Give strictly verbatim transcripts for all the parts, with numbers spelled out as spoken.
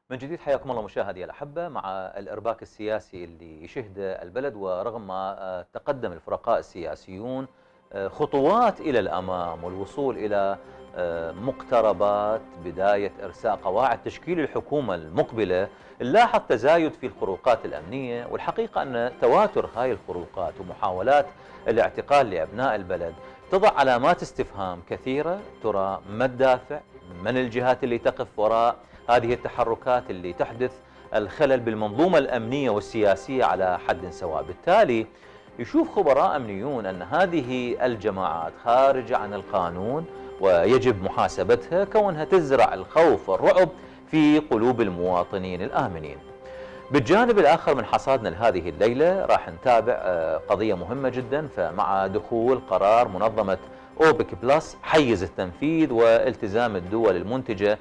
من جديد حياكم الله مشاهدي الأحبة مع الإرباك السياسي اللي يشهده البلد. ورغم ما تقدم الفرقاء السياسيون خطوات إلى الأمام والوصول إلى مقتربات بداية إرساء قواعد تشكيل الحكومة المقبلة، نلاحظ تزايد في الخروقات الأمنية. والحقيقة أن تواتر هاي الخروقات ومحاولات الاعتقال لأبناء البلد تضع علامات استفهام كثيرة. ترى ما الدافع؟ من الجهات اللي تقف وراء هذه التحركات اللي تحدث الخلل بالمنظومة الأمنية والسياسية على حد سواء؟ بالتالي يشوف خبراء أمنيون أن هذه الجماعات خارجة عن القانون ويجب محاسبتها، كونها تزرع الخوف والرعب في قلوب المواطنين الآمنين. بالجانب الآخر من حصادنا لهذه الليلة راح نتابع قضية مهمة جدا. فمع دخول قرار منظمة أوبك بلس حيز التنفيذ والتزام الدول المنتجة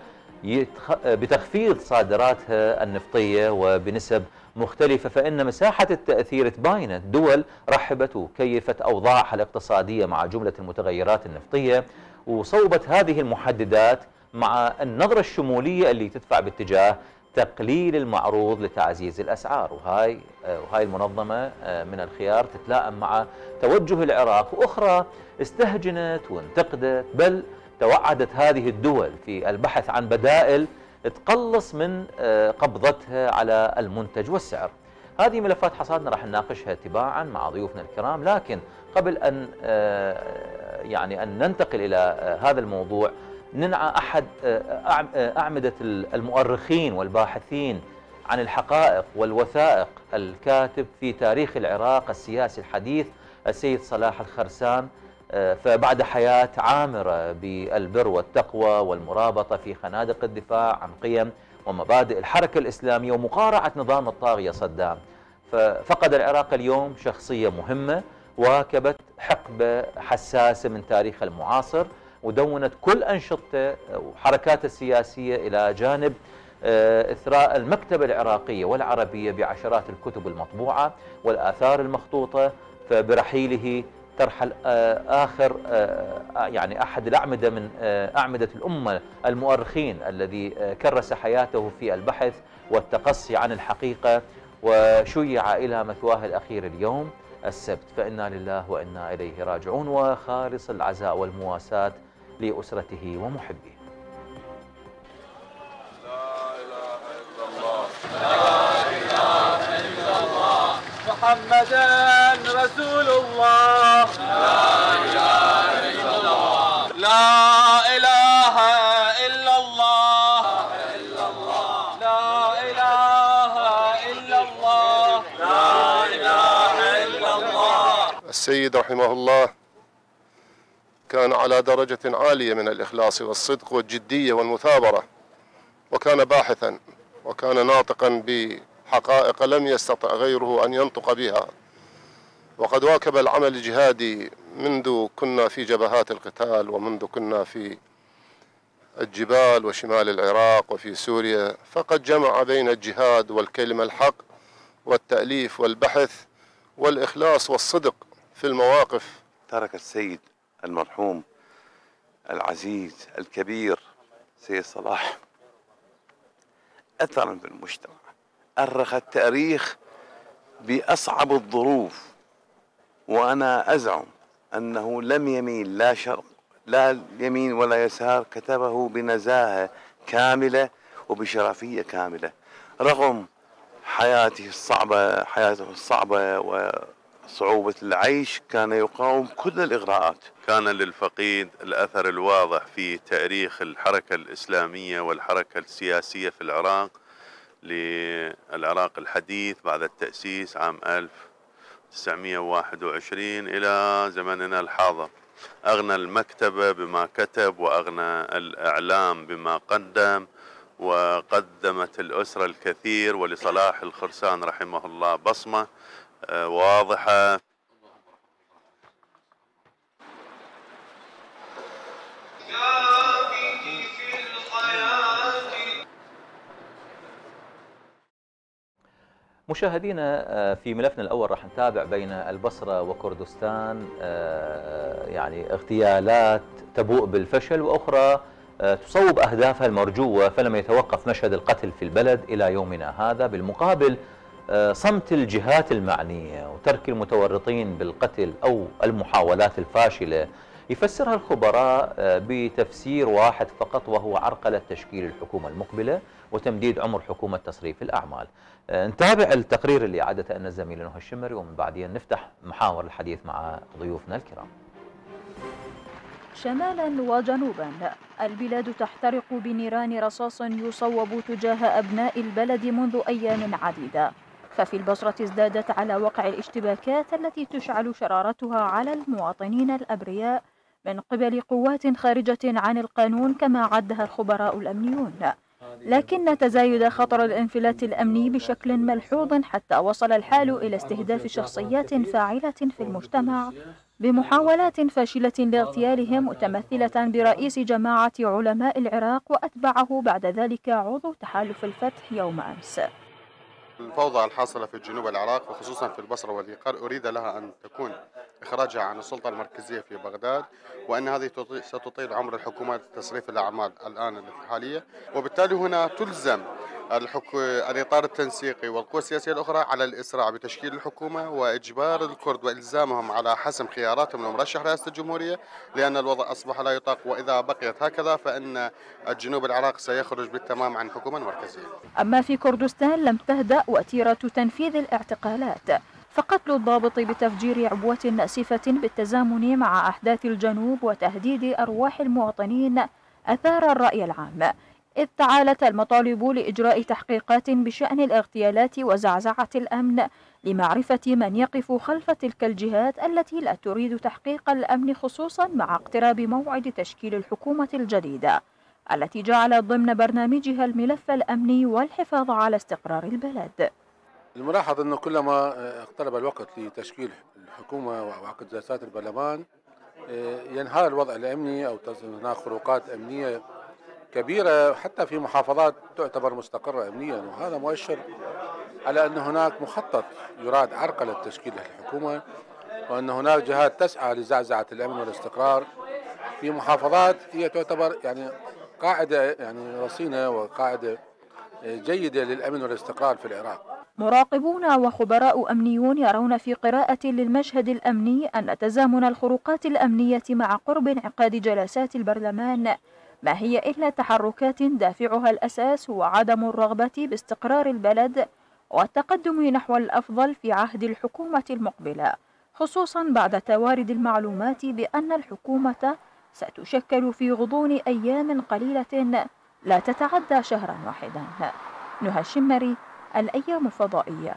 بتخفيض صادراتها النفطية وبنسب مختلفة، فإن مساحة التأثير تباينت. دول رحبت وكيفت أوضاعها الاقتصادية مع جملة المتغيرات النفطية، وصوبت هذه المحددات مع النظرة الشمولية اللي تدفع باتجاه تقليل المعروض لتعزيز الأسعار. وهاي وهاي المنظمة من الخيار تتلائم مع توجه العراق، وأخرى استهجنت وانتقدت، بل توعدت هذه الدول في البحث عن بدائل تقلص من قبضتها على المنتج والسعر. هذه ملفات حصادنا راح نناقشها تباعا مع ضيوفنا الكرام، لكن قبل أن يعني أن ننتقل إلى هذا الموضوع ننعى أحد أعمدة المؤرخين والباحثين عن الحقائق والوثائق، الكاتب في تاريخ العراق السياسي الحديث السيد صلاح الخرسان. فبعد حياة عامرة بالبر والتقوى والمرابطة في خنادق الدفاع عن قيم ومبادئ الحركة الإسلامية ومقارعة نظام الطاغية صدام، ففقد العراق اليوم شخصية مهمة واكبت حقبة حساسة من تاريخ المعاصر، ودونت كل أنشطته وحركاته السياسية إلى جانب إثراء المكتبة العراقية والعربية بعشرات الكتب المطبوعة والآثار المخطوطة. فبرحيله ترحل آخر يعني أحد الأعمدة من أعمدة الأمة المؤرخين الذي كرس حياته في البحث والتقصي عن الحقيقة، وشيع إلى مثواه الأخير اليوم السبت. فإنا لله وإنا إليه راجعون، وخالص العزاء والمواساة لأسرته ومحبيه. لا إله إلا الله، لا إله إلا الله، محمدًا رسول الله، لا إله إلا الله، لا إله إلا الله، لا إله إلا الله، لا إله إلا الله. السيد رحمه الله كان على درجة عالية من الإخلاص والصدق والجدية والمثابرة، وكان باحثا وكان ناطقا بحقائق لم يستطع غيره أن ينطق بها. وقد واكب العمل الجهادي منذ كنا في جبهات القتال، ومنذ كنا في الجبال وشمال العراق وفي سوريا، فقد جمع بين الجهاد والكلمة الحق والتأليف والبحث والإخلاص والصدق في المواقف. ترك السيد المرحوم العزيز الكبير سيد صلاح أثرا في المجتمع، أرخ التاريخ بأصعب الظروف، وأنا أزعم أنه لم يميل لا شرق لا يمين ولا يسار، كتبه بنزاهة كاملة وبشرفية كاملة رغم حياته الصعبة حياته الصعبة وصعوبة العيش. كان يقاوم كل الإغراءات. كان للفقيد الأثر الواضح في تاريخ الحركة الإسلامية والحركة السياسية في العراق، للعراق الحديث بعد التأسيس عام ألف وتسعمئة وواحد وعشرين إلى زمننا الحاضر. أغنى المكتبة بما كتب، وأغنى الإعلام بما قدم، وقدمت الأسرة الكثير، ولصلاح الخرسان رحمه الله بصمة واضحة. مشاهدينا في ملفنا الأول راح نتابع بين البصرة وكردستان يعني اغتيالات تبوء بالفشل، وأخرى تصوب أهدافها المرجوة، فلم يتوقف مشهد القتل في البلد إلى يومنا هذا. بالمقابل صمت الجهات المعنية وترك المتورطين بالقتل أو المحاولات الفاشلة يفسرها الخبراء بتفسير واحد فقط، وهو عرقلة تشكيل الحكومة المقبلة وتمديد عمر حكومة تصريف الأعمال. نتابع التقرير اللي أعدته لنا الزميل نهى الشمري، ومن بعدين نفتح محاور الحديث مع ضيوفنا الكرام. شمالا وجنوبا البلاد تحترق بنيران رصاص يصوب تجاه أبناء البلد منذ أيام عديدة، ففي البصرة ازدادت على وقع الاشتباكات التي تشعل شرارتها على المواطنين الأبرياء من قبل قوات خارجة عن القانون كما عدها الخبراء الأمنيون، لكن تزايد خطر الانفلات الأمني بشكل ملحوظ حتى وصل الحال إلى استهداف شخصيات فاعلة في المجتمع بمحاولات فاشلة لاغتيالهم، متمثلة برئيس جماعة علماء العراق وأتبعه بعد ذلك عضو تحالف الفتح يوم أمس. الفوضى الحاصلة في جنوب العراق وخصوصا في البصرة واليقر أريد لها أن تكون إخراجها عن السلطة المركزية في بغداد، وأن هذه ستطيل عمر الحكومة تصريف الأعمال الآن الحالية، وبالتالي هنا تلزم الحكو... الإطار التنسيقي والقوى السياسية الأخرى على الإسراع بتشكيل الحكومة وإجبار الكرد وإلزامهم على حسم خياراتهم لمرشح رئاسة الجمهورية، لأن الوضع أصبح لا يطاق، وإذا بقيت هكذا فإن الجنوب العراق سيخرج بالتمام عن الحكومة المركزية. أما في كردستان لم تهدأ وتيرة تنفيذ الاعتقالات، فقتل الضابط بتفجير عبوة ناسفة بالتزامن مع أحداث الجنوب وتهديد أرواح المواطنين أثار الرأي العام، إذ تعالت المطالب لإجراء تحقيقات بشأن الاغتيالات وزعزعة الأمن لمعرفة من يقف خلف تلك الجهات التي لا تريد تحقيق الأمن، خصوصا مع اقتراب موعد تشكيل الحكومة الجديدة التي جعلت ضمن برنامجها الملف الأمني والحفاظ على استقرار البلد. الملاحظ أنه كلما اقترب الوقت لتشكيل الحكومة وعقد جلسات البرلمان ينهار الوضع الأمني أو هناك خروقات أمنية كبيرة حتى في محافظات تعتبر مستقرة أمنيا، وهذا مؤشر على أن هناك مخطط يراد عرقلة تشكيل الحكومة، وأن هناك جهات تسعى لزعزعة الأمن والاستقرار في محافظات هي تعتبر يعني قاعدة يعني رصينة وقاعدة جيدة للأمن والاستقرار في العراق. مراقبون وخبراء أمنيون يرون في قراءة للمشهد الأمني أن تزامن الخروقات الأمنية مع قرب انعقاد جلسات البرلمان ما هي إلا تحركات دافعها الأساس هو عدم الرغبة باستقرار البلد والتقدم نحو الأفضل في عهد الحكومة المقبلة، خصوصا بعد توارد المعلومات بأن الحكومة ستشكل في غضون أيام قليلة لا تتعدى شهرا واحدا. نهى الشمري، الأيام الفضائية.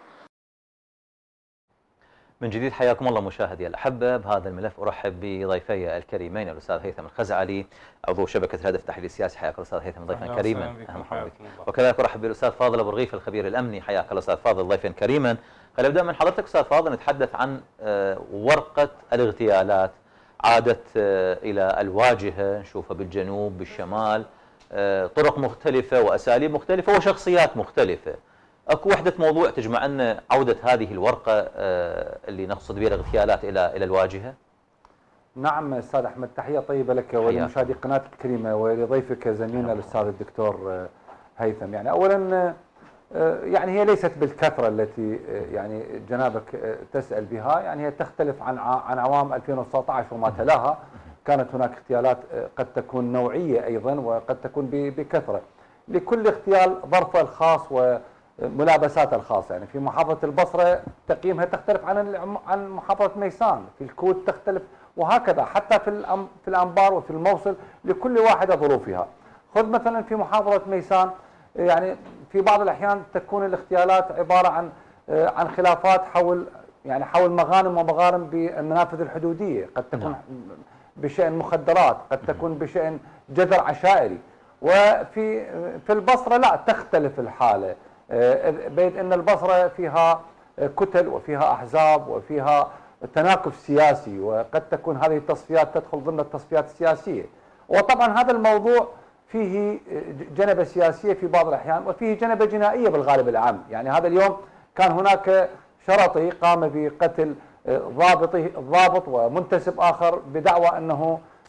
من جديد حياكم الله مشاهدي الأحبة. بهذا الملف أرحب بضيفي الكريمين الأستاذ هيثم الخزعلي عضو شبكة الهدف التحليلي السياسي، حياك الله أستاذ هيثم ضيفا كريما. وكذلك أرحب بالأستاذ فاضل أبو رغيف الخبير الأمني، حياك الله أستاذ فاضل ضيفا كريما. خلينا نبدأ من حضرتك أستاذ فاضل، نتحدث عن ورقة الاغتيالات عادت إلى الواجهة، نشوفها بالجنوب بالشمال، طرق مختلفة وأساليب مختلفة وشخصيات مختلفة. اكو وحده موضوع تجمعنا عوده هذه الورقه اللي نقصد بها الاغتيالات الى الى الواجهه؟ نعم استاذ احمد، تحيه طيبه لك ولمشاهدي قناه الكريمه ولضيفك زميلنا الاستاذ الدكتور هيثم. يعني اولا يعني هي ليست بالكثره التي يعني جنابك تسال بها، يعني هي تختلف عن عن عوام ألفين وتسعة عشر وما تلاها، كانت هناك اغتيالات قد تكون نوعيه ايضا وقد تكون بكثره. لكل اغتيال ظرفه الخاص و ملابسات الخاصة. يعني في محافظة البصرة تقييمها تختلف عن عن محافظة ميسان، في الكوت تختلف، وهكذا حتى في في الأنبار وفي الموصل لكل واحدة ظروفها. خذ مثلا في محافظة ميسان، يعني في بعض الأحيان تكون الاغتيالات عبارة عن عن خلافات حول يعني حول مغانم ومغارم بالمنافذ الحدودية، قد تكون بشأن مخدرات، قد تكون بشأن جذر عشائري. وفي في البصرة لا، تختلف الحالة، بيد أن البصرة فيها كتل وفيها أحزاب وفيها تناكف سياسي، وقد تكون هذه التصفيات تدخل ضمن التصفيات السياسية. وطبعا هذا الموضوع فيه جنبة سياسية في بعض الأحيان وفيه جنبة جنائية بالغالب العام. يعني هذا اليوم كان هناك شرطي قام بقتل ضابطه الضابط ومنتسب آخر بدعوى أنه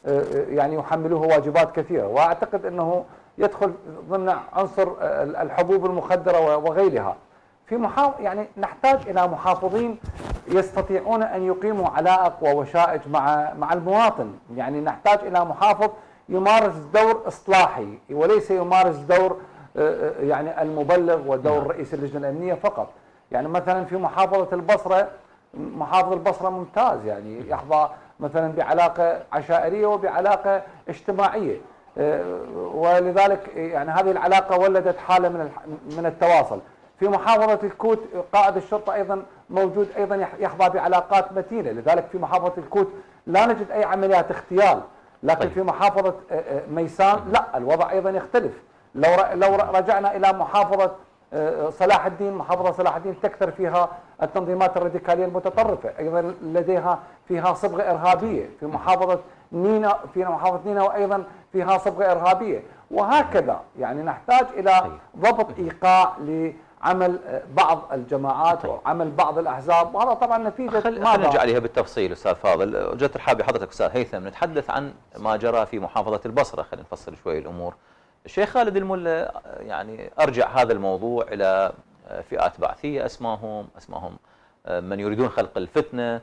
يعني يحملوه واجبات كثيرة، وأعتقد أنه يدخل ضمن عنصر الحبوب المخدرة وغيرها. في محاف... يعني نحتاج إلى محافظين يستطيعون أن يقيموا علائق ووشائج مع مع المواطن، يعني نحتاج إلى محافظ يمارس دور إصلاحي وليس يمارس دور يعني المبلغ ودور رئيس اللجنة الأمنية فقط. يعني مثلا في محافظة البصرة، محافظ البصرة ممتاز، يعني يحظى مثلا بعلاقة عشائرية وبعلاقة اجتماعية، ولذلك يعني هذه العلاقة ولدت حالة من من التواصل. في محافظة الكوت قائد الشرطة أيضا موجود، أيضا يحظى بعلاقات متينة، لذلك في محافظة الكوت لا نجد أي عمليات اغتيال، لكن طيب. في محافظة ميسان لا، الوضع أيضا يختلف. لو لو رجعنا إلى محافظة صلاح الدين، محافظة صلاح الدين تكثر فيها التنظيمات الراديكالية المتطرفة، أيضا لديها فيها صبغة إرهابية. في محافظة نينا في محافظة نينا وأيضا فيها صبغة إرهابية، وهكذا. يعني نحتاج إلى ضبط إيقاع لعمل بعض الجماعات وعمل بعض الأحزاب، وهذا طبعا نتيجة خلينا نرجع عليها بالتفصيل أستاذ فاضل. جت الحابة حضرتك أستاذ هيثم نتحدث عن ما جرى في محافظة البصرة، خلينا نفصل شوي الأمور. الشيخ خالد الملا يعني أرجع هذا الموضوع إلى فئات بعثية أسماهم أسماهم من يريدون خلق الفتنة،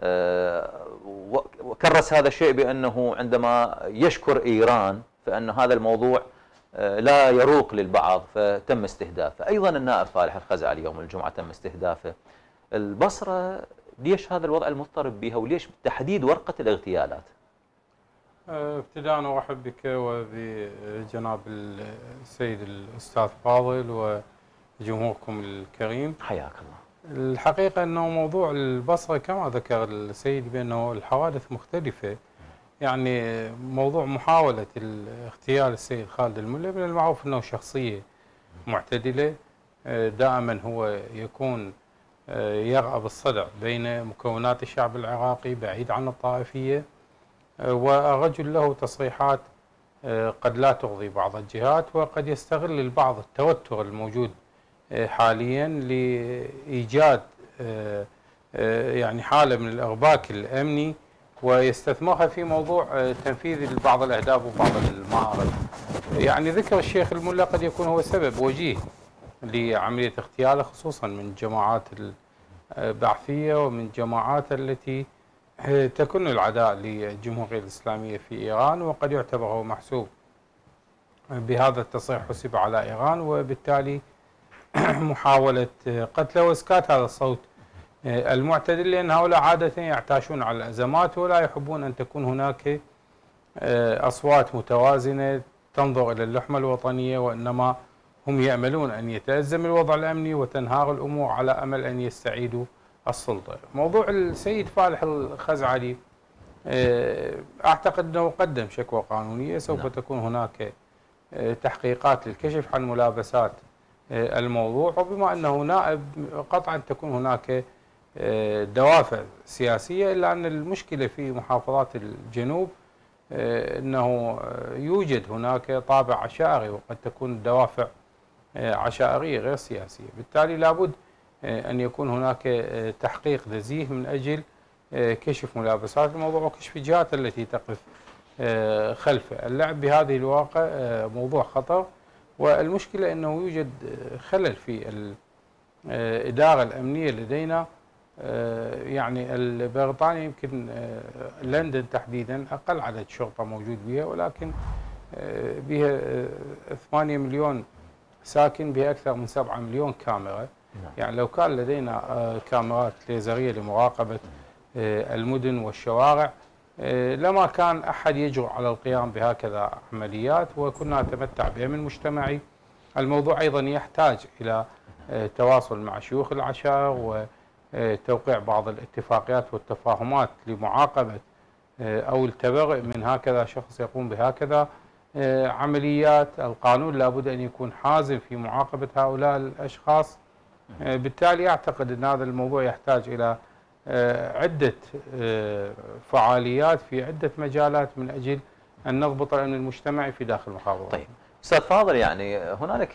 وكرس هذا الشيء بأنه عندما يشكر إيران فإن هذا الموضوع لا يروق للبعض فتم استهدافه. أيضا النائب فالح الخزعلي يوم الجمعة تم استهدافه. البصرة ليش هذا الوضع المضطرب بها، وليش بالتحديد ورقة الاغتيالات؟ ابتداء ارحب بك وبجناب السيد الاستاذ فاضل وجمهوركم الكريم. حياك الله. الحقيقه انه موضوع البصره كما ذكر السيد بانه الحوادث مختلفه، يعني موضوع محاوله اغتيال السيد خالد الملا من المعروف انه شخصيه معتدله، دائما هو يكون يرعى بالصدع بين مكونات الشعب العراقي بعيد عن الطائفيه، ورجل له تصريحات قد لا ترضي بعض الجهات، وقد يستغل البعض التوتر الموجود حاليا لإيجاد يعني حالة من الإرباك الأمني ويستثمرها في موضوع تنفيذ بعض الأهداف وبعض المعارض. يعني ذكر الشيخ الملا قد يكون هو سبب وجيه لعملية اغتياله، خصوصا من الجماعات البعثية ومن الجماعات التي تكن العداء للجمهورية الإسلامية في إيران، وقد يعتبر هو محسوب بهذا التصريح حسب على إيران، وبالتالي محاولة قتله وإسكات هذا الصوت المعتدل، لأن هؤلاء عادة يعتاشون على الأزمات ولا يحبون أن تكون هناك أصوات متوازنة تنظر إلى اللحمة الوطنية، وإنما هم يأملون أن يتأزم الوضع الأمني وتنهار الأمور على أمل أن يستعيدوا السلطة. موضوع السيد فالح الخزعلي أعتقد أنه قدم شكوى قانونية، سوف نعم. تكون هناك تحقيقات للكشف عن ملابسات الموضوع، وبما أنه نائب قطعا تكون هناك دوافع سياسية، إلا أن المشكلة في محافظات الجنوب أنه يوجد هناك طابع عشائري، وقد تكون الدوافع عشائرية غير سياسية، بالتالي لابد أن يكون هناك تحقيق نزيه من أجل كشف ملابسات الموضوع وكشف الجهات التي تقف خلفه. اللعب بهذه الواقع موضوع خطر، والمشكلة أنه يوجد خلل في الإدارة الأمنية لدينا. يعني بريطانيا يمكن لندن تحديدا أقل عدد شرطة موجود بها، ولكن بها ثمانية مليون ساكن، بها أكثر من سبعة مليون كاميرا. يعني لو كان لدينا كاميرات ليزرية لمراقبة المدن والشوارع لما كان أحد يجرؤ على القيام بهكذا عمليات، وكنا نتمتع بأمن مجتمعي. الموضوع أيضا يحتاج إلى تواصل مع شيوخ العشائر وتوقيع بعض الاتفاقيات والتفاهمات لمعاقبة أو التبرئ من هكذا شخص يقوم بهكذا عمليات. القانون لابد أن يكون حازم في معاقبة هؤلاء الأشخاص. بالتالي أعتقد أن هذا الموضوع يحتاج إلى عدة فعاليات في عدة مجالات من أجل أن نضبط الأمن المجتمعي في داخل المحافظة. طيب أستاذ فاضل، يعني هنالك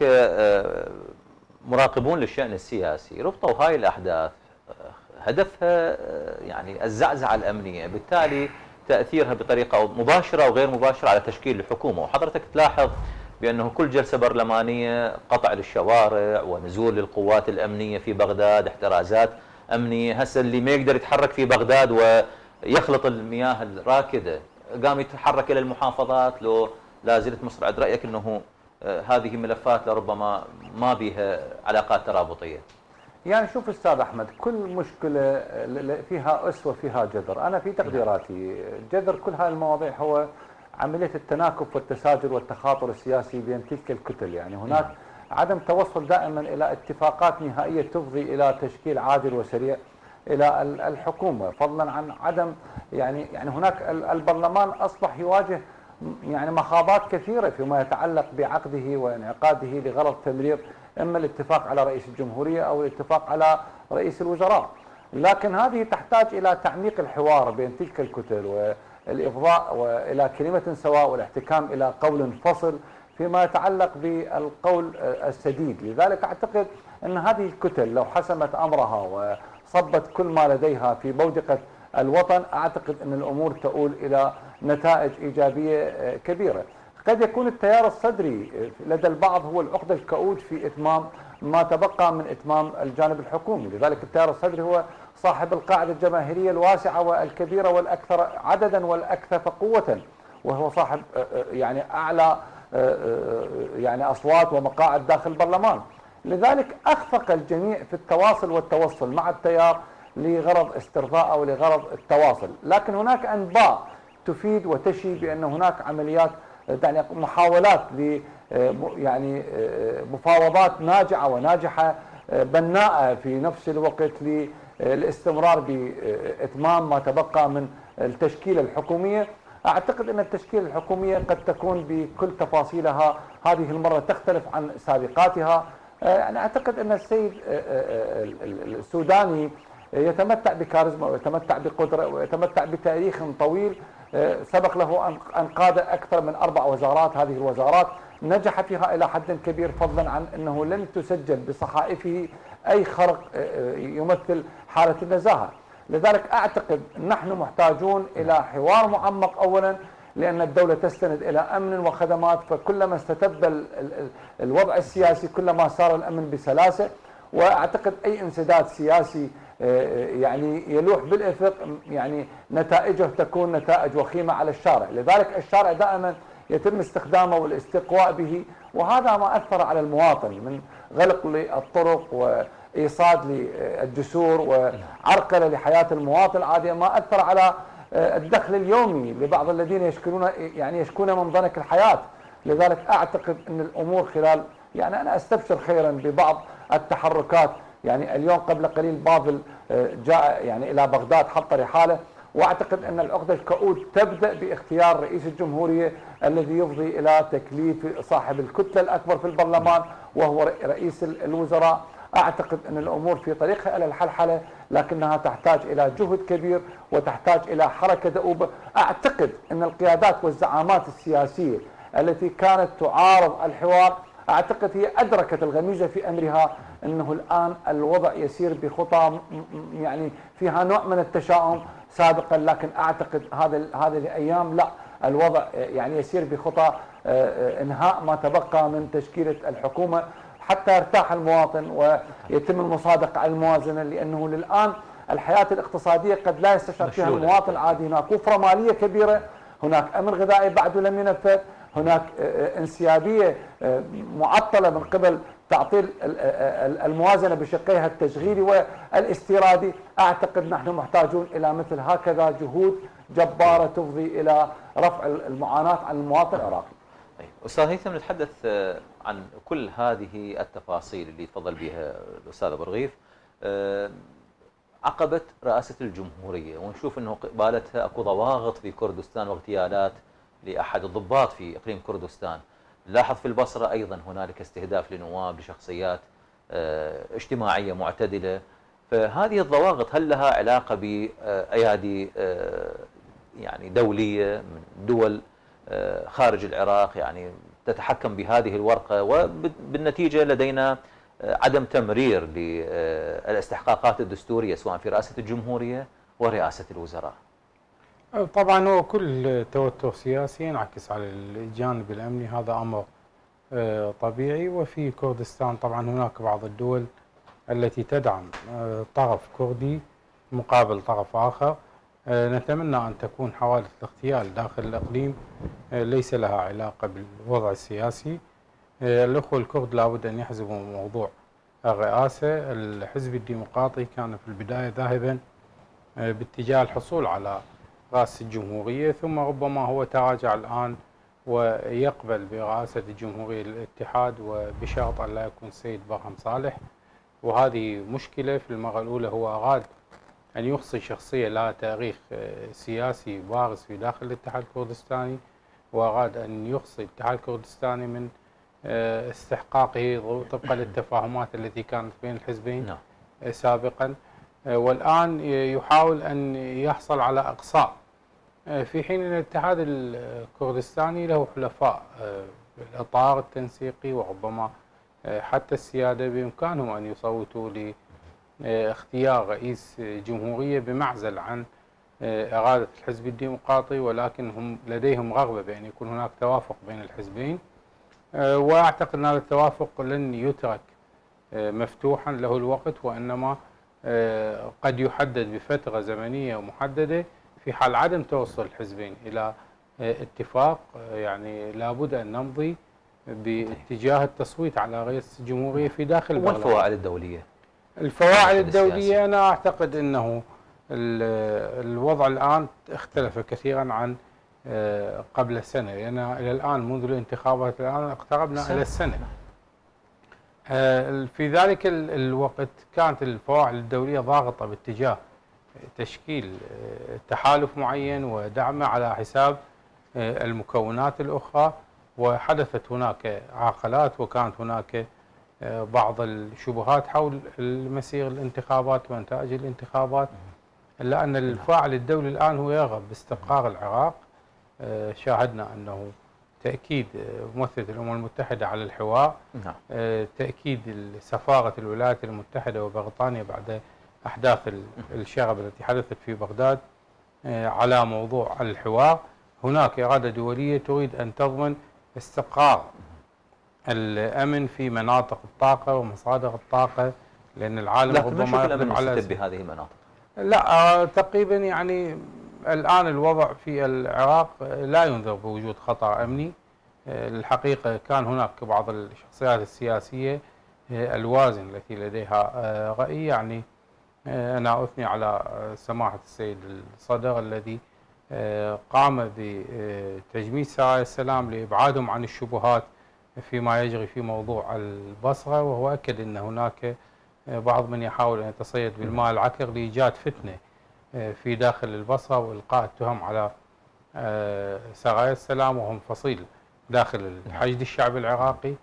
مراقبون للشأن السياسي ربطوا هاي الأحداث هدفها يعني الزعزعة الأمنية، بالتالي تأثيرها بطريقة مباشرة أو غير مباشرة على تشكيل الحكومة. وحضرتك تلاحظ بأنه كل جلسة برلمانية قطع للشوارع ونزول للقوات الأمنية في بغداد، احترازات أمنية. هسه اللي ما يقدر يتحرك في بغداد ويخلط المياه الراكدة قام يتحرك إلى المحافظات. لو لا زلت مصر رأيك أنه هذه ملفات لربما ما بها علاقات ترابطية؟ يعني شوف أستاذ أحمد، كل مشكلة فيها أس وفيها جذر. أنا في تقديراتي جذر كل هذه المواضيع هو عملية التناكب والتساجل والتخاطر السياسي بين تلك الكتل. يعني هناك عدم توصل دائما إلى اتفاقات نهائية تفضي إلى تشكيل عادل وسريع إلى الحكومة، فضلا عن عدم يعني يعني هناك البرلمان أصبح يواجه يعني مخاضات كثيرة فيما يتعلق بعقده وانعقاده لغرض تمرير إما الاتفاق على رئيس الجمهورية أو الاتفاق على رئيس الوزراء. لكن هذه تحتاج إلى تعميق الحوار بين تلك الكتل والإفضاء وإلى كلمة سواء والاحتكام إلى قول فصل فيما يتعلق بالقول السديد. لذلك أعتقد أن هذه الكتل لو حسمت أمرها وصبت كل ما لديها في بودقة الوطن، أعتقد أن الأمور تؤول إلى نتائج إيجابية كبيرة. قد يكون التيار الصدري لدى البعض هو العقدة الكؤود في إتمام ما تبقى من إتمام الجانب الحكومي. لذلك التيار الصدري هو صاحب القاعدة الجماهيرية الواسعة والكبيرة والأكثر عددا والأكثر قوة، وهو صاحب يعني أعلى يعني أصوات ومقاعد داخل البرلمان. لذلك أخفق الجميع في التواصل والتوصل مع التيار لغرض استرضاء أو لغرض التواصل. لكن هناك أنباء تفيد وتشي بأن هناك عمليات يعني محاولات ل يعني مفاوضات ناجعة وناجحة بناءة في نفس الوقت للاستمرار بإتمام ما تبقى من التشكيلة الحكومية. أعتقد أن التشكيلة الحكومية قد تكون بكل تفاصيلها هذه المرة تختلف عن سابقاتها. يعني أعتقد أن السيد السوداني يتمتع بكاريزما ويتمتع بقدرة ويتمتع بتاريخ طويل، سبق له أن قاد أكثر من أربع وزارات. هذه الوزارات نجح فيها إلى حد كبير، فضلا عن أنه لم تسجل بصحائفه أي خرق يمثل حالة النزاهة. لذلك أعتقد نحن محتاجون إلى حوار معمق أولا، لأن الدولة تستند إلى أمن وخدمات، فكلما استتب الوضع السياسي كلما صار الأمن بسلاسة. وأعتقد أي انسداد سياسي يعني يلوح بالإفق يعني نتائجه تكون نتائج وخيمة على الشارع. لذلك الشارع دائما يتم استخدامه والاستقواء به، وهذا ما أثر على المواطن من غلق للطرق وإيصاد للجسور وعرقلة لحياة المواطن العادية، ما أثر على الدخل اليومي لبعض الذين يشكون يعني يشكون من ضنك الحياة. لذلك أعتقد أن الأمور خلال يعني أنا أستبشر خيرا ببعض التحركات. يعني اليوم قبل قليل بافل جاء يعني إلى بغداد حط رحاله، وأعتقد أن العقدة الكؤود تبدأ باختيار رئيس الجمهورية الذي يفضي إلى تكليف صاحب الكتلة الأكبر في البرلمان وهو رئيس الوزراء. أعتقد أن الأمور في طريقها إلى الحلحلة، لكنها تحتاج إلى جهد كبير وتحتاج إلى حركة دؤوبة. أعتقد أن القيادات والزعامات السياسية التي كانت تعارض الحوار أعتقد هي أدركت الغميزة في أمرها، أنه الآن الوضع يسير بخطى يعني فيها نوع من التشاؤم سابقا، لكن أعتقد هذا هذه الأيام لا، الوضع يعني يسير بخطى إنهاء ما تبقى من تشكيلة الحكومة حتى يرتاح المواطن ويتم المصادقة على الموازنة، لأنه للآن الحياة الاقتصادية قد لا يستشعر فيها المواطن العادي. هناك وفرة مالية كبيرة، هناك أمن غذائي بعده لم ينفذ، هناك انسيابية معطلة من قبل تعطيل الموازنة بشقيها التشغيلي والاستيرادي. أعتقد نحن محتاجون إلى مثل هكذا جهود جبارة تفضي إلى رفع المعاناة عن المواطن العراقي. أستاذ هيثم، نتحدث عن كل هذه التفاصيل اللي تفضل بها الأستاذ أبو رغيف. عقبة رئاسة الجمهورية ونشوف أنه قبالتها أكو ضواغط في كردستان واغتيالات لأحد الضباط في إقليم كردستان. لاحظ في البصرة أيضا هنالك استهداف لنواب لشخصيات اجتماعية معتدلة. فهذه الضواغط هل لها علاقة بأيادي يعني دولية من دول خارج العراق يعني تتحكم بهذه الورقة، وبالنتيجة لدينا عدم تمرير للاستحقاقات الدستورية سواء في رئاسة الجمهورية ورئاسة الوزراء؟ طبعا هو كل توتر سياسي ينعكس على الجانب الأمني، هذا أمر طبيعي. وفي كردستان طبعا هناك بعض الدول التي تدعم طرف كردي مقابل طرف آخر. نتمنى أن تكون حوادث الاغتيال داخل الإقليم ليس لها علاقة بالوضع السياسي. الأخوة الكرد لابد أن يحزموا موضوع الرئاسة. الحزب الديمقراطي كان في البداية ذاهبا باتجاه الحصول على رئاسة الجمهورية، ثم ربما هو تراجع الآن ويقبل برئاسة الجمهورية للاتحاد، وبشرط أن لا يكون السيد برهم صالح. وهذه مشكلة. في المرة الأولى هو أراد أن يخصي شخصية لها تاريخ سياسي بارز في داخل الاتحاد الكردستاني، وأراد أن يخصي الاتحاد الكردستاني من استحقاقه طبقا للتفاهمات التي كانت بين الحزبين سابقا. والآن يحاول أن يحصل على إقصاء، في حين أن الاتحاد الكردستاني له حلفاء بالإطار التنسيقي، وربما حتى السيادة بإمكانهم أن يصوتوا لاختيار رئيس جمهورية بمعزل عن إرادة الحزب الديمقراطي، ولكن هم لديهم رغبة بأن يكون هناك توافق بين الحزبين. وأعتقد أن هذا التوافق لن يترك مفتوحا له الوقت، وإنما قد يحدد بفترة زمنية محددة في حال عدم توصل الحزبين إلى اتفاق. يعني لابد أن نمضي باتجاه التصويت على رئيس الجمهورية في داخل البرلمان. والفواعل الدولية؟ الفواعل الدولية أنا أعتقد أنه الوضع الآن اختلف كثيرا عن قبل سنة، لأن إلى الآن منذ الانتخابات الآن اقتربنا إلى السنة. في ذلك الوقت كانت الفواعل الدولية ضاغطة باتجاه تشكيل تحالف معين ودعمه على حساب المكونات الأخرى، وحدثت هناك عقلات وكانت هناك بعض الشبهات حول مسير الانتخابات ونتائج الانتخابات، إلا أن الفاعل الدولي الآن هو يرغب باستقرار العراق. شاهدنا أنه تأكيد ممثلة الأمم المتحدة على الحوار، تأكيد سفارة الولايات المتحدة وبريطانيا بعد أحداث الشغب التي حدثت في بغداد على موضوع الحوار. هناك إرادة دولية تريد أن تضمن استقرار الأمن في مناطق الطاقة ومصادر الطاقة، لأن العالم ربما يقدم على بهذه المناطق. لا تقريبا، يعني الآن الوضع في العراق لا ينذر بوجود خطر أمني. الحقيقة كان هناك بعض الشخصيات السياسية الوازن التي لديها رأي. يعني أنا أثني على سماحة السيد الصدر الذي قام بتجميد سرايا السلام لإبعادهم عن الشبهات فيما يجري في موضوع البصرة، وهو أكد أن هناك بعض من يحاول أن يتصيد بالماء العكر لإيجاد فتنة في داخل البصرة وإلقاء التهم على سرايا السلام، وهم فصيل داخل الحشد الشعبي العراقي.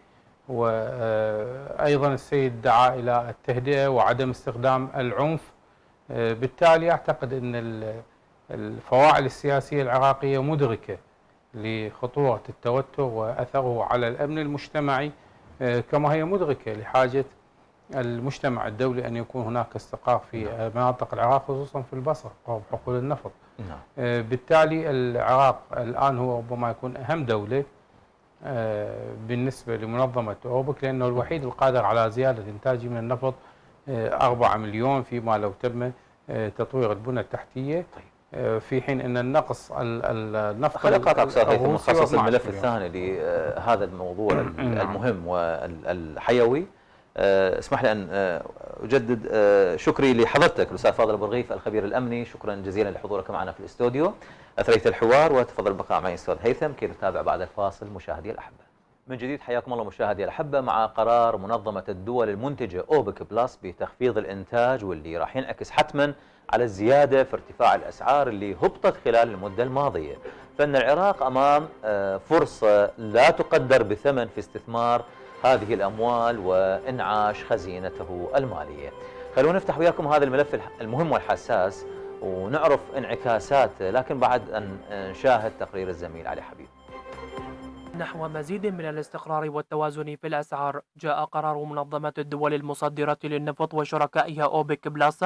وأيضا السيد دعا إلى التهدئة وعدم استخدام العنف. بالتالي أعتقد أن الفواعل السياسية العراقية مدركة لخطورة التوتر وأثره على الأمن المجتمعي، كما هي مدركة لحاجة المجتمع الدولي أن يكون هناك استقرار في مناطق العراق، خصوصا في البصرة قرب حقول النفط. بالتالي العراق الآن هو ربما يكون أهم دولة بالنسبة لمنظمة أوبك، لأنه الوحيد القادر على زيادة إنتاجه من النفط أربعة مليون، فيما لو تم تطوير البنى التحتية، في حين أن النقص النفط. خليني أقاطعك أستاذ هيثم، نخصص الملف الثاني لهذا الموضوع المهم والحيوي. اسمح لي أن أجدد شكري لحضرتك الأستاذ فاضل أبو رغيف الخبير الأمني، شكرا جزيلا لحضورك معنا في الاستوديو أثريت الحوار. وتفضل البقاء معي أستاذ هيثم كي نتابع بعد الفاصل. مشاهدي الأحبة، من جديد حياكم الله مشاهدي الأحبة مع قرار منظمة الدول المنتجة أوبك بلس بتخفيض الإنتاج، واللي راح ينعكس حتما على الزيادة في ارتفاع الأسعار اللي هبطت خلال المدة الماضية. فإن العراق أمام فرصة لا تقدر بثمن في استثمار هذه الأموال وإنعاش خزينته المالية. خلونا نفتح وياكم هذا الملف المهم والحساس ونعرف انعكاساته، لكن بعد أن نشاهد تقرير الزميل علي حبيب. نحو مزيد من الاستقرار والتوازن في الأسعار، جاء قرار منظمة الدول المصدرة للنفط وشركائها أوبك بلس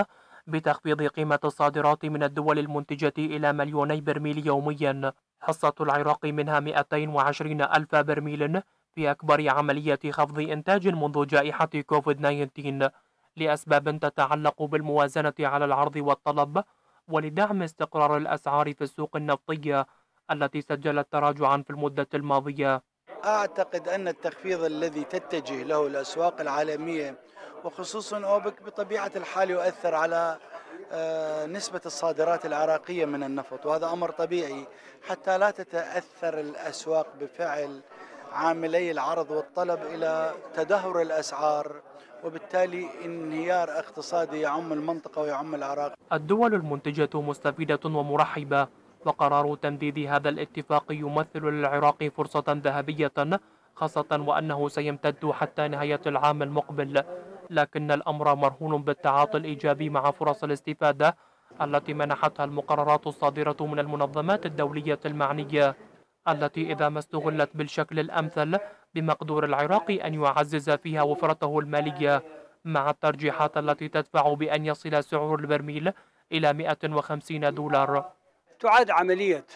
بتخفيض قيمة الصادرات من الدول المنتجة إلى مليوني برميل يوميا. حصة العراق منها مئتين وعشرين ألف برميل في أكبر عملية خفض إنتاج منذ جائحة كوفيد تسعة عشر لأسباب تتعلق بالموازنة على العرض والطلب ولدعم استقرار الأسعار في السوق النفطية التي سجلت تراجعا في المدة الماضية. أعتقد أن التخفيض الذي تتجه له الأسواق العالمية وخصوصا أوبك بطبيعة الحال يؤثر على نسبة الصادرات العراقية من النفط، وهذا أمر طبيعي حتى لا تتأثر الأسواق بفعل عاملي العرض والطلب إلى تدهور الأسعار وبالتالي انهيار اقتصادي يعم المنطقة ويعم العراق. الدول المنتجة مستفيدة ومرحبة، وقرار تمديد هذا الاتفاق يمثل للعراق فرصة ذهبية خاصة وأنه سيمتد حتى نهاية العام المقبل، لكن الأمر مرهون بالتعاطي الإيجابي مع فرص الاستفادة التي منحتها المقررات الصادرة من المنظمات الدولية المعنية، التي إذا ما استغلت بالشكل الأمثل بمقدور العراق أن يعزز فيها وفرته المالية، مع الترجيحات التي تدفع بأن يصل سعر البرميل إلى مئة وخمسين دولار. تعد عملية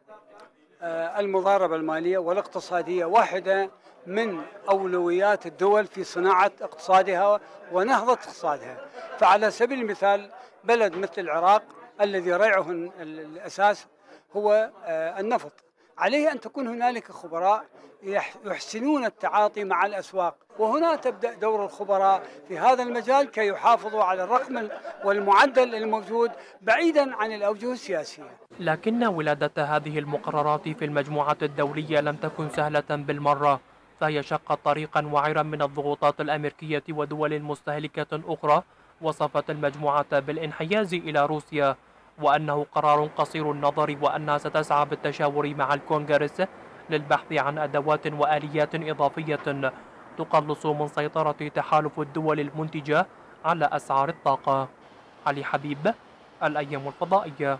المضاربة المالية والاقتصادية واحدة من أولويات الدول في صناعة اقتصادها ونهضة اقتصادها. فعلى سبيل المثال بلد مثل العراق الذي ريعه الأساس هو النفط، عليه أن تكون هنالك خبراء يحسنون التعاطي مع الأسواق، وهنا تبدأ دور الخبراء في هذا المجال كي يحافظوا على الرقم والمعدل الموجود بعيدا عن الأوجه السياسية. لكن ولادة هذه المقررات في المجموعة الدولية لم تكن سهلة بالمرة، فهي شقت طريقا وعرا من الضغوطات الأمريكية ودول مستهلكة أخرى وصفت المجموعة بالانحياز إلى روسيا، وأنه قرار قصير النظر، وأنها ستسعى بالتشاور مع الكونغرس للبحث عن أدوات وآليات إضافية تقلص من سيطرة تحالف الدول المنتجة على أسعار الطاقة. علي حبيب، الأيام الفضائية.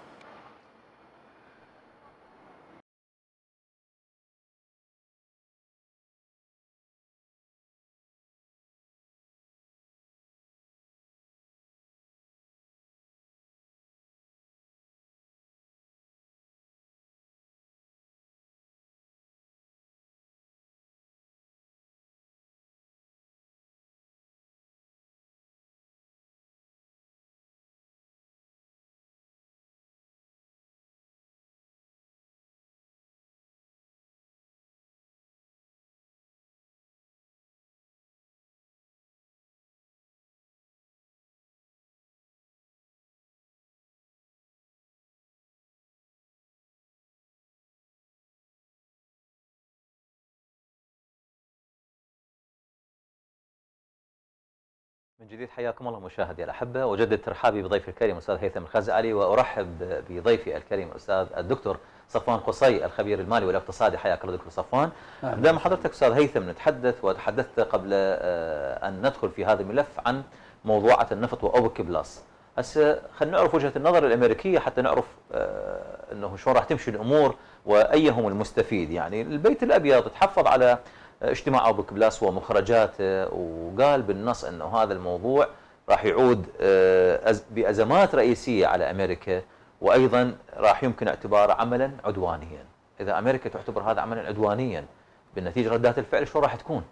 من جديد حياكم الله مشاهدي الأحبة، وجدد ترحابي بضيفي الكريم الأستاذ هيثم الخزعلي، وأرحب بضيفي الكريم الأستاذ الدكتور صفوان قصي الخبير المالي والاقتصادي. حياك الله دكتور صفوان. نبدأ مع حضرتك أستاذ هيثم. نتحدث وتحدثت قبل أن ندخل في هذا الملف عن موضوعة النفط وأوبك بلس. هسه خلينا نعرف وجهة النظر الأمريكية حتى نعرف أنه شلون راح تمشي الأمور وأيهم المستفيد. يعني البيت الأبيض تحفظ على اجتماع أوبك بلس ومخرجاته، وقال بالنص أنه هذا الموضوع راح يعود بأزمات رئيسية على أمريكا، وأيضا راح يمكن اعتباره عملا عدوانيا. إذا أمريكا تعتبر هذا عملا عدوانيا بالنتيجة ردات الفعل شو راح تكون؟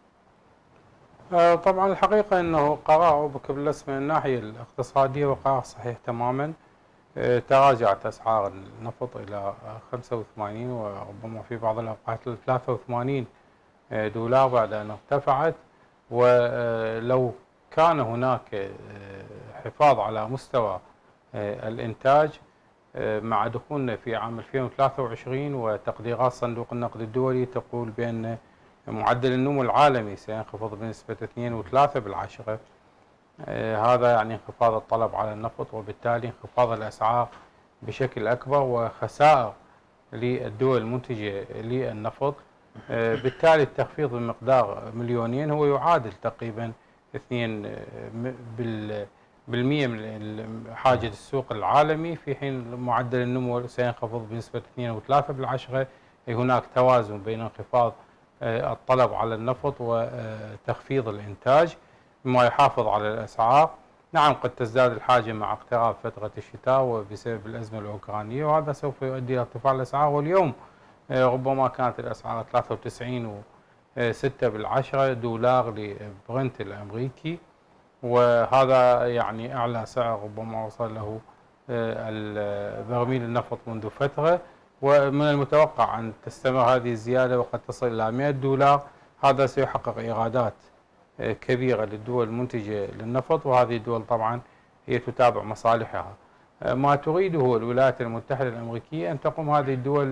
طبعا الحقيقة أنه قرار أوبك بلس من الناحية الاقتصادية وقرار صحيح تماما. تراجعت أسعار النفط إلى خمسة وثمانين وربما في بعض الأوقات ثلاثة وثمانين دولار بعد أن ارتفعت، ولو كان هناك حفاظ على مستوى الإنتاج مع دخولنا في عام ألفين وثلاثة وعشرين وتقديرات صندوق النقد الدولي تقول بأن معدل النمو العالمي سينخفض بنسبة اثنين وثلاثة بالعشرة، هذا يعني انخفاض الطلب على النفط وبالتالي انخفاض الأسعار بشكل أكبر وخسائر للدول المنتجة للنفط. بالتالي التخفيض بمقدار مليونين هو يعادل تقريبا اثنين بالمئة من حاجة السوق العالمي، في حين معدل النمو سينخفض بنسبة اثنين وثلاثة بالعشرة. هناك توازن بين انخفاض الطلب على النفط وتخفيض الإنتاج مما يحافظ على الأسعار. نعم قد تزداد الحاجة مع اقتراب فترة الشتاء وبسبب الأزمة الأوكرانية، وهذا سوف يؤدي إلى ارتفاع الأسعار. واليوم ربما كانت الأسعار ثلاثة وتسعين وستة بالعشرة دولار لبرنت الأمريكي، وهذا يعني أعلى سعر ربما وصل له برميل النفط منذ فترة، ومن المتوقع أن تستمر هذه الزيادة وقد تصل إلى مئة دولار. هذا سيحقق إيرادات كبيرة للدول المنتجة للنفط، وهذه الدول طبعا هي تتابع مصالحها. ما تريده الولايات المتحدة الأمريكية أن تقوم هذه الدول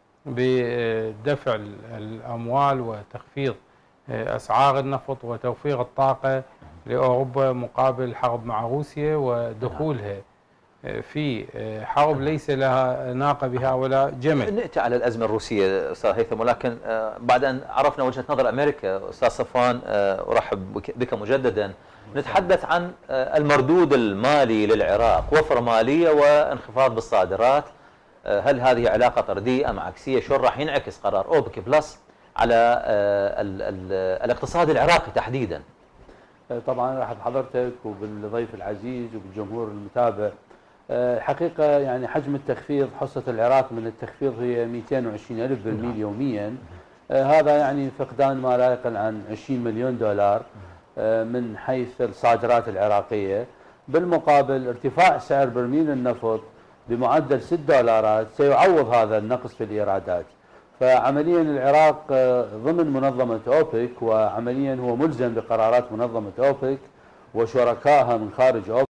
بدفع الأموال وتخفيض أسعار النفط وتوفير الطاقة لأوروبا مقابل الحرب مع روسيا ودخولها في حرب ليس لها ناقة بها ولا جمل. نأتي على الأزمة الروسية أستاذ هيثم، ولكن بعد أن عرفنا وجهة نظر أمريكا أستاذ صفوان أرحب بك مجددا، نتحدث عن المردود المالي للعراق، وفرة مالية وانخفاض بالصادرات. هل هذه علاقة طردية أم عكسية؟ شلون راح ينعكس قرار أوبك بلس على ال ال الاقتصاد العراقي تحديدا؟ طبعا رحب حضرتك وبالضيف العزيز وبالجمهور المتابع. حقيقة يعني حجم التخفيض، حصة العراق من التخفيض هي مئتين وعشرين ألف برميل يوميا. هذا يعني فقدان ما لا يقل عن عشرين مليون دولار من حيث الصادرات العراقية. بالمقابل ارتفاع سعر برميل النفط بمعدل ستة دولارات سيعوض هذا النقص في الإيرادات. فعمليا العراق ضمن منظمة أوبك، وعمليا هو ملزم بقرارات منظمة أوبك وشركائها من خارج أوبك.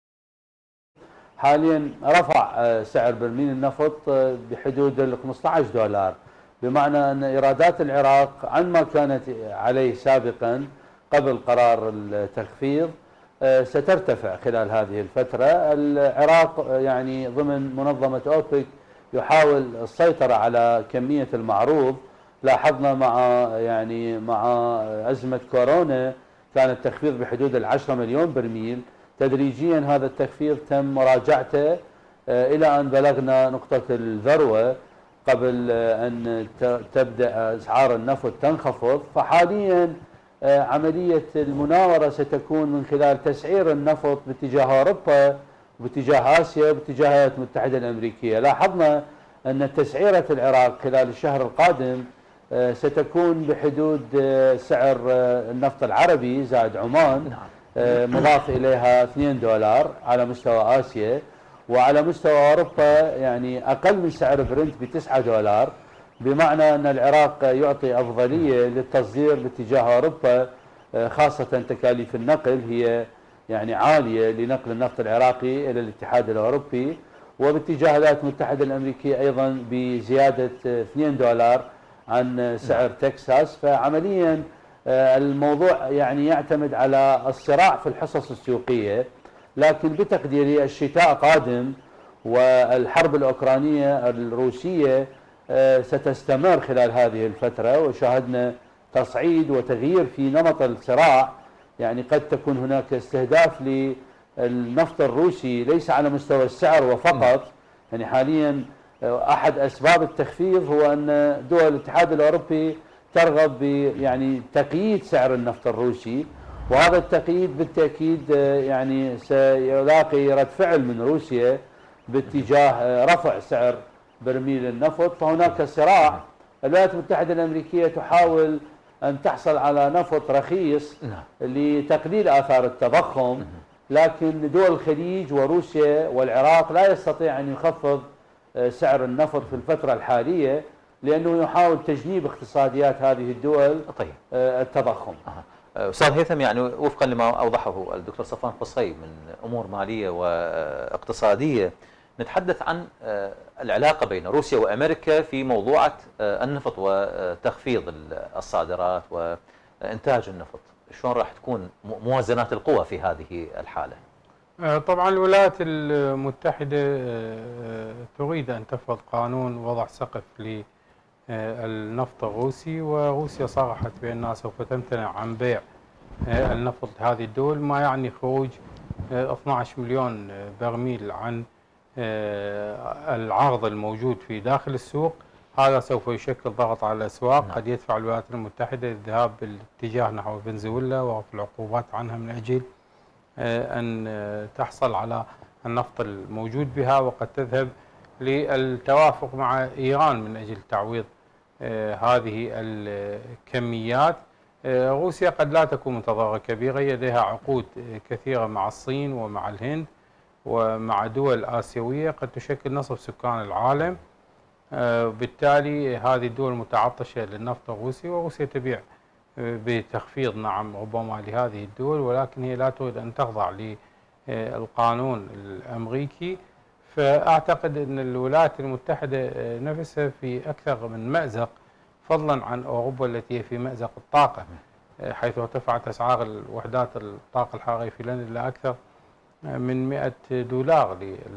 حاليا رفع سعر برميل النفط بحدود ال خمسة عشر دولار، بمعنى أن إيرادات العراق عن ما كانت عليه سابقا قبل قرار التخفيض سترتفع خلال هذه الفترة. العراق يعني ضمن منظمة أوبك يحاول السيطرة على كمية المعروض. لاحظنا مع يعني مع أزمة كورونا كان التخفيض بحدود العشرة مليون برميل. تدريجيا هذا التخفيض تم مراجعته إلى أن بلغنا نقطة الذروة قبل أن تبدأ أسعار النفط تنخفض. فحاليا عملية المناورة ستكون من خلال تسعير النفط باتجاه أوروبا وباتجاه آسيا وباتجاه الولايات المتحدة الأمريكية. لاحظنا أن تسعيرة العراق خلال الشهر القادم ستكون بحدود سعر النفط العربي زائد عمان مضاف إليها اثنين دولار على مستوى آسيا، وعلى مستوى أوروبا يعني أقل من سعر برنت بتسعة دولار، بمعنى أن العراق يعطي أفضلية للتصدير باتجاه أوروبا، خاصة تكاليف النقل هي يعني عالية لنقل النفط العراقي إلى الاتحاد الأوروبي، وباتجاه الولايات المتحدة الأمريكية أيضا بزيادة اثنين دولار عن سعر تكساس. فعمليا الموضوع يعني يعتمد على الصراع في الحصص السوقية، لكن بتقديري الشتاء قادم والحرب الأوكرانية الروسية ستستمر خلال هذه الفترة، وشاهدنا تصعيد وتغيير في نمط الصراع. يعني قد تكون هناك استهداف للنفط الروسي ليس على مستوى السعر وفقط. يعني حاليا أحد أسباب التخفيض هو أن دول الاتحاد الأوروبي ترغب ب يعني تقييد سعر النفط الروسي، وهذا التقييد بالتأكيد يعني سيلاقي رد فعل من روسيا باتجاه رفع سعر برميل النفط. فهناك صراع. الولايات المتحدة الأمريكية تحاول أن تحصل على نفط رخيص لتقليل آثار التضخم، لكن دول الخليج وروسيا والعراق لا يستطيع أن يخفض سعر النفط في الفترة الحالية، لأنه يحاول تجنيب اقتصاديات هذه الدول طيب. التضخم. أستاذ هيثم، يعني وفقا لما أوضحه الدكتور صفوان قصي من أمور مالية واقتصادية، نتحدث عن العلاقة بين روسيا وأمريكا في موضوعة النفط وتخفيض الصادرات وإنتاج النفط. شلون راح تكون موازنات القوى في هذه الحالة؟ طبعا الولايات المتحدة تريد أن تفرض قانون وضع سقف للنفط الروسي، وروسيا صرحت بأنها سوف تمتنع عن بيع النفط لهذه الدول، ما يعني خروج اثني عشر مليون برميل عن العرض الموجود في داخل السوق. هذا سوف يشكل ضغط على الأسواق. نعم. قد يدفع الولايات المتحدة الذهاب بالاتجاه نحو فنزويلا ورفع العقوبات عنها من أجل أن تحصل على النفط الموجود بها، وقد تذهب للتوافق مع إيران من أجل تعويض هذه الكميات. روسيا قد لا تكون متضررة كبيرة، لديها عقود كثيرة مع الصين ومع الهند ومع دول آسيوية قد تشكل نصف سكان العالم. بالتالي هذه الدول متعطشة للنفط الروسي، وروسيا تبيع بتخفيض نعم ربما لهذه الدول، ولكن هي لا تريد أن تخضع للقانون الأمريكي. فأعتقد أن الولايات المتحدة نفسها في أكثر من مأزق، فضلا عن أوروبا التي هي في مأزق الطاقة، حيث ارتفعت أسعار الوحدات الطاقة الحرارية في لندن إلى أكثر من مئة دولار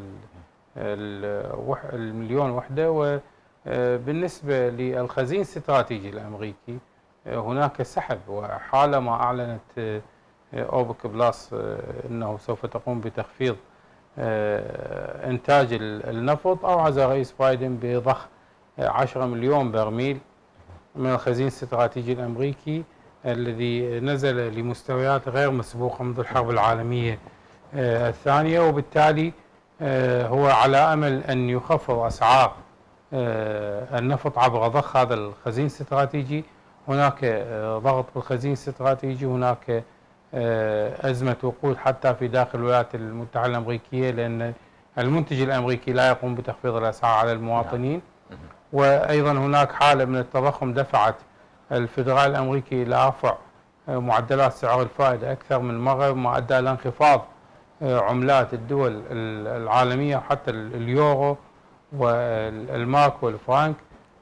للمليون وحدة. وبالنسبة للخزين الاستراتيجي الأمريكي هناك سحب، وحالما أعلنت أوبك بلاس أنه سوف تقوم بتخفيض إنتاج النفط، أوعز رئيس بايدن بضخ عشرة مليون برميل من الخزين الاستراتيجي الأمريكي الذي نزل لمستويات غير مسبوقة منذ الحرب العالمية الثانية. وبالتالي هو على أمل أن يخفض أسعار النفط عبر ضخ هذا الخزين الاستراتيجي. هناك ضغط بالخزين الاستراتيجي، هناك أزمة وقود حتى في داخل الولايات المتحدة الأمريكية، لأن المنتج الأمريكي لا يقوم بتخفيض الأسعار على المواطنين. وأيضا هناك حالة من التضخم دفعت الفدرالي الأمريكي إلى رفع معدلات سعر الفائدة أكثر من مرة، ما أدى إلى انخفاض عملات الدول العالمية وحتى اليورو والمارك والفرنك،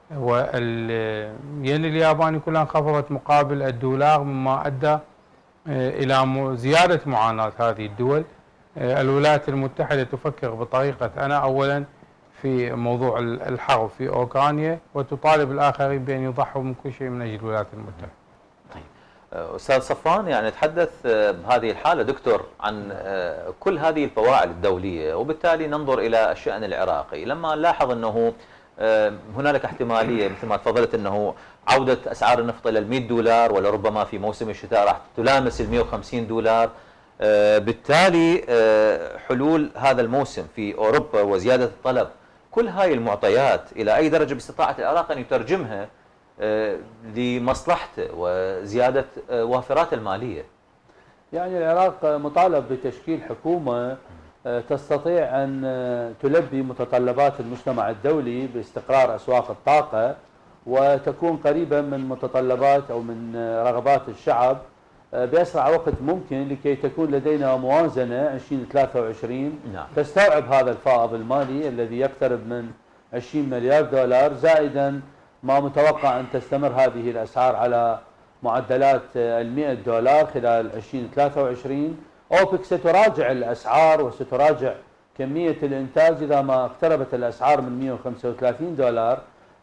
والين الياباني كلها انخفضت مقابل الدولار، مما أدى إلى زيادة معاناة هذه الدول. الولايات المتحدة تفكر بطريقة أنا أولا في موضوع الحرب في أوكرانيا، وتطالب الآخرين بأن يضحوا من كل شيء من أجل الولايات المتحدة. أستاذ صفوان، يعني نتحدث بهذه الحالة دكتور عن كل هذه الفواعل الدولية، وبالتالي ننظر إلى الشأن العراقي. لما نلاحظ أنه هنالك احتمالية مثل ما تفضلت أنه عودة أسعار النفط إلى المئة دولار، ولربما في موسم الشتاء راح تلامس المئة وخمسين دولار، بالتالي حلول هذا الموسم في أوروبا وزيادة الطلب، كل هاي المعطيات إلى أي درجة باستطاعة العراق أن يترجمها لمصلحته وزيادة وافرات المالية؟ يعني العراق مطالب بتشكيل حكومة تستطيع أن تلبي متطلبات المجتمع الدولي باستقرار أسواق الطاقة، وتكون قريبة من متطلبات أو من رغبات الشعب بأسرع وقت ممكن، لكي تكون لدينا موازنة عشرين ثلاثة وعشرين نعم. تستوعب هذا الفائض المالي الذي يقترب من عشرين مليار دولار، زائدا ما متوقع أن تستمر هذه الأسعار على معدلات المئة دولار خلال عشرين ثلاثة وعشرين. أوبك ستراجع الأسعار وستراجع كمية الإنتاج إذا ما اقتربت الأسعار من مئة وخمسة وثلاثين دولار.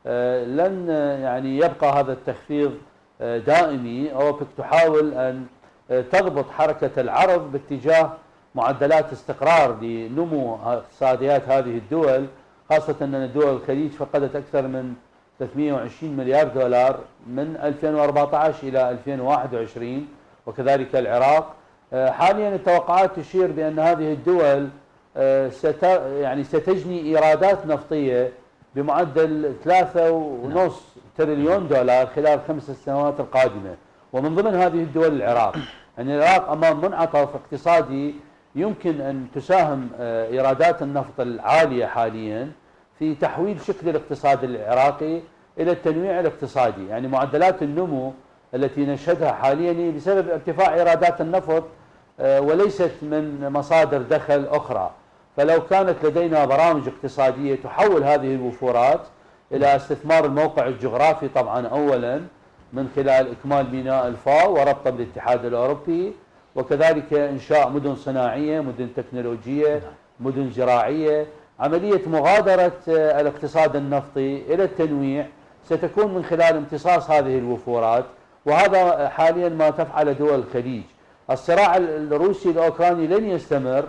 لن يعني يبقى هذا التخفيض دائمي. أوبك تحاول أن تضبط حركة العرض باتجاه معدلات استقرار لنمو اقتصاديات هذه الدول، خاصة أن دول الخليج فقدت أكثر من ثلاثمئة وعشرين مليار دولار من ألفين وأربعة عشر إلى ألفين وواحد وعشرين، وكذلك العراق. حاليا التوقعات تشير بأن هذه الدول ست يعني ستجني إيرادات نفطية بمعدل ثلاثة ونص تريليون دولار خلال خمس سنوات القادمة، ومن ضمن هذه الدول العراق. يعني العراق أمام منعطف اقتصادي يمكن أن تساهم إيرادات النفط العالية حاليا في تحويل شكل الاقتصاد العراقي إلى التنويع الاقتصادي. يعني معدلات النمو التي نشهدها حاليا بسبب ارتفاع إيرادات النفط وليست من مصادر دخل أخرى. فلو كانت لدينا برامج اقتصادية تحول هذه الوفورات إلى استثمار الموقع الجغرافي طبعا أولا من خلال إكمال ميناء الفاو وربطه بالاتحاد الأوروبي، وكذلك إنشاء مدن صناعية، مدن تكنولوجية، مدن زراعية، عملية مغادرة الاقتصاد النفطي إلى التنويع ستكون من خلال امتصاص هذه الوفورات، وهذا حاليا ما تفعل دول الخليج. الصراع الروسي الأوكراني لن يستمر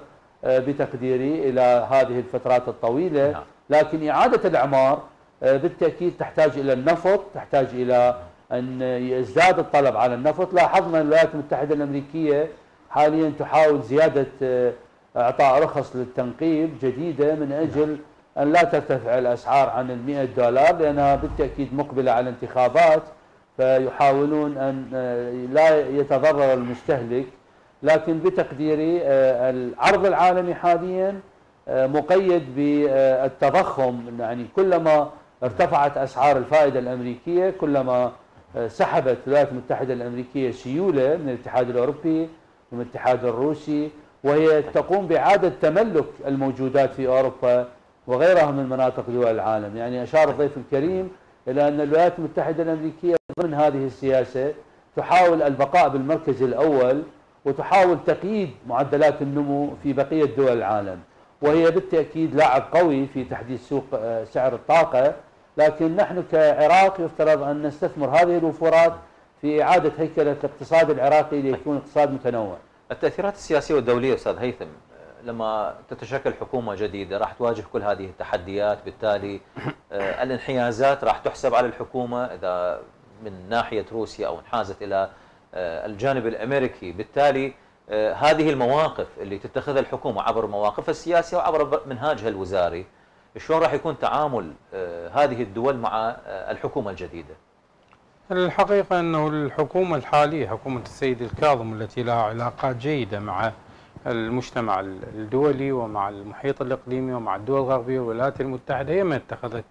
بتقديري إلى هذه الفترات الطويلة، لكن إعادة الإعمار بالتأكيد تحتاج إلى النفط، تحتاج إلى أن يزداد الطلب على النفط. لاحظنا الولايات المتحدة الأمريكية حاليا تحاول زيادة إعطاء رخص للتنقيب جديدة من أجل أن لا ترتفع الأسعار عن المئة دولار، لأنها بالتأكيد مقبلة على انتخابات، فيحاولون أن لا يتضرر المستهلك. لكن بتقديري العرض العالمي حاليا مقيد بالتضخم، يعني كلما ارتفعت أسعار الفائدة الأمريكية كلما سحبت الولايات المتحدة الأمريكية سيولة من الاتحاد الأوروبي ومن الاتحاد الروسي، وهي تقوم بإعادة تملك الموجودات في أوروبا وغيرها من مناطق دول العالم. يعني أشار الضيف الكريم إلى أن الولايات المتحدة الأمريكية ضمن هذه السياسة تحاول البقاء بالمركز الأول وتحاول تقييد معدلات النمو في بقية دول العالم، وهي بالتأكيد لاعب قوي في تحديد سوق سعر الطاقة. لكن نحن كعراق يفترض أن نستثمر هذه الوفورات في إعادة هيكلة الاقتصاد العراقي ليكون اقتصاد متنوع. التأثيرات السياسية والدولية أستاذ هيثم، لما تتشكل حكومة جديدة راح تواجه كل هذه التحديات، بالتالي الانحيازات راح تحسب على الحكومة إذا من ناحية روسيا أو انحازت إلى الجانب الأمريكي. بالتالي هذه المواقف اللي تتخذها الحكومة عبر مواقفها السياسية وعبر منهاجها الوزاري، شلون راح يكون تعامل هذه الدول مع الحكومة الجديدة؟ الحقيقة أنه الحكومة الحالية حكومة السيد الكاظم التي لها علاقات جيدة مع المجتمع الدولي ومع المحيط الإقليمي ومع الدول الغربية والولايات المتحدة، هي من اتخذت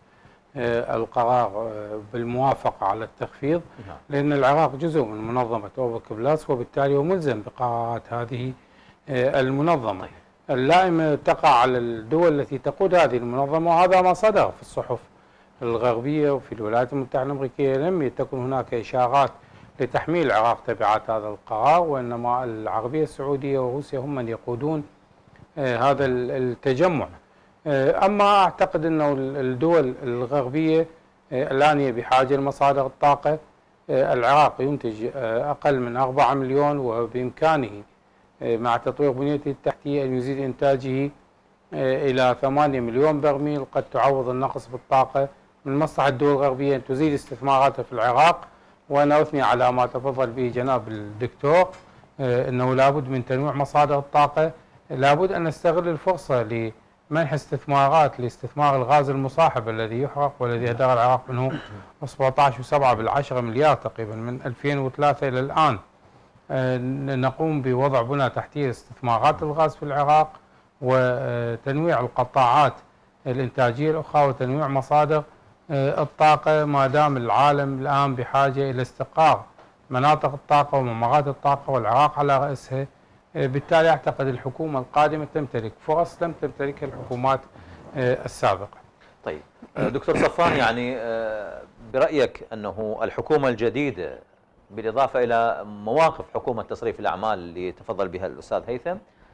القرار بالموافقة على التخفيض، لأن العراق جزء من منظمة أوبك بلاس وبالتالي هو ملزم بقرارات هذه المنظمة. اللائمة تقع على الدول التي تقود هذه المنظمة، وهذا ما صدر في الصحف الغربية وفي الولايات المتحدة الأمريكية. لم تكن هناك إشارات لتحميل العراق تبعات هذا القرار، وإنما العربية السعودية وروسيا هم من يقودون هذا التجمع. أما أعتقد أنه الدول الغربية الآن هي بحاجة لمصادر الطاقة. العراق ينتج أقل من أربعة مليون، وبإمكانه مع تطوير بنيته التحتية أن يزيد إنتاجه إلى ثمانية مليون برميل، قد تعوض النقص بالطاقة. من مصلحة الدول الغربية أن تزيد استثماراتها في العراق، وأنا أثني على ما تفضل به جناب الدكتور أنه لابد من تنويع مصادر الطاقة. لابد أن نستغل الفرصة لمنح استثمارات لاستثمار الغاز المصاحب الذي يحرق والذي أدار العراق منه سبعة عشر وسبعة بالعشرة مليار تقريبا من ألفين وثلاثة إلى الآن. نقوم بوضع بنى تحتية لاستثمارات الغاز في العراق وتنويع القطاعات الإنتاجية الأخرى وتنويع مصادر الطاقة، ما دام العالم الآن بحاجة إلى استقرار مناطق الطاقة وممرات الطاقة والعراق على رأسها. بالتالي أعتقد الحكومة القادمة تمتلك فرص لم تمتلكها الحكومات السابقة. طيب دكتور صفان، يعني برأيك أنه الحكومة الجديدة بالإضافة إلى مواقف حكومة تصريف الأعمال اللي تفضل بها الأستاذ هيثم،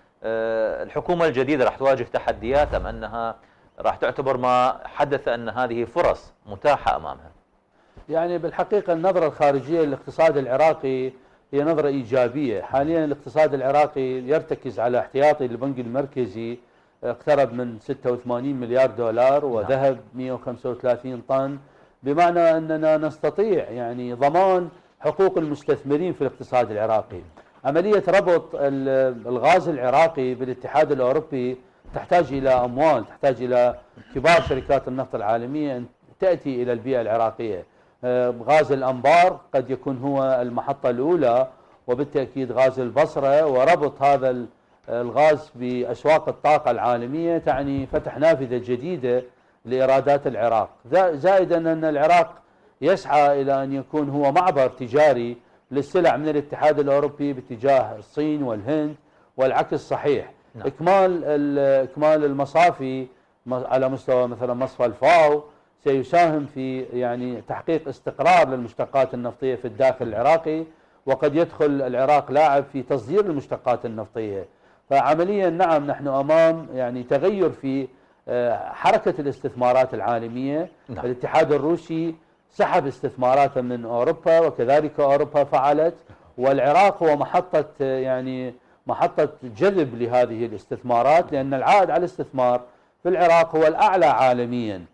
الحكومة الجديدة راح تواجه تحديات أم أنها راح تعتبر ما حدث أن هذه فرص متاحة أمامها؟ يعني بالحقيقة النظرة الخارجية للاقتصاد العراقي هي نظرة إيجابية. حاليا الاقتصاد العراقي يرتكز على احتياطي للبنك المركزي اقترب من ستة وثمانين مليار دولار وذهب مئة وخمسة وثلاثين طن، بمعنى أننا نستطيع يعني ضمان حقوق المستثمرين في الاقتصاد العراقي. عملية ربط الغاز العراقي بالاتحاد الأوروبي تحتاج إلى أموال، تحتاج إلى كبار شركات النفط العالمية أن تأتي إلى البيئة العراقية. غاز الأنبار قد يكون هو المحطة الأولى، وبالتأكيد غاز البصرة، وربط هذا الغاز بأسواق الطاقة العالمية تعني فتح نافذة جديدة لإيرادات العراق. زائدا أن العراق يسعى إلى أن يكون هو معبر تجاري للسلع من الاتحاد الأوروبي باتجاه الصين والهند والعكس صحيح. نعم. إكمال إكمال المصافي على مستوى مثلا مصفى الفاو سيساهم في يعني تحقيق استقرار للمشتقات النفطية في الداخل العراقي، وقد يدخل العراق لاعب في تصدير المشتقات النفطية. فعمليا نعم نحن أمام يعني تغير في حركة الاستثمارات العالمية. نعم. الاتحاد الروسي سحب استثماراته من أوروبا وكذلك أوروبا فعلت، والعراق هو محطة يعني محطة جذب لهذه الاستثمارات، لأن العائد على الاستثمار في العراق هو الأعلى عالميا.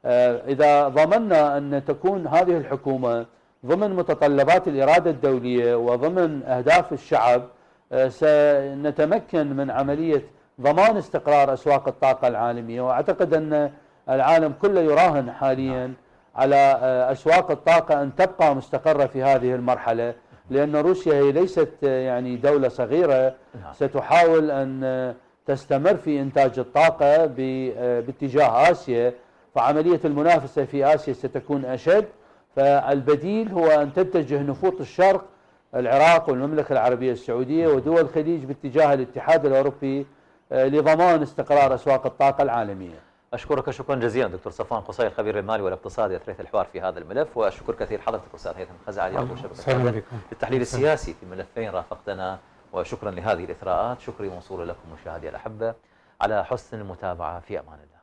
إذا ضمننا أن تكون هذه الحكومة ضمن متطلبات الإرادة الدولية وضمن أهداف الشعب، سنتمكن من عملية ضمان استقرار أسواق الطاقة العالمية. وأعتقد أن العالم كله يراهن حاليا على أسواق الطاقة أن تبقى مستقرة في هذه المرحلة، لأن روسيا هي ليست يعني دولة صغيرة، ستحاول أن تستمر في إنتاج الطاقة باتجاه آسيا، فعملية المنافسة في آسيا ستكون أشد. فالبديل هو أن تتجه نفوط الشرق، العراق والمملكة العربية السعودية ودول الخليج باتجاه الاتحاد الأوروبي لضمان استقرار أسواق الطاقة العالمية. أشكرك شكرا جزيلا دكتور صفوان قصي الخبير المالي والاقتصادي أثريت الحوار في هذا الملف، وأشكر كثير حضرتك أستاذ هيثم خزعلي عضو شبكة التحليل السياسي في ملفين رافقتنا، وشكرا لهذه الإثراءات. شكري موصول لكم مشاهدي الأحبة على حسن المتابعة، في أمان الله.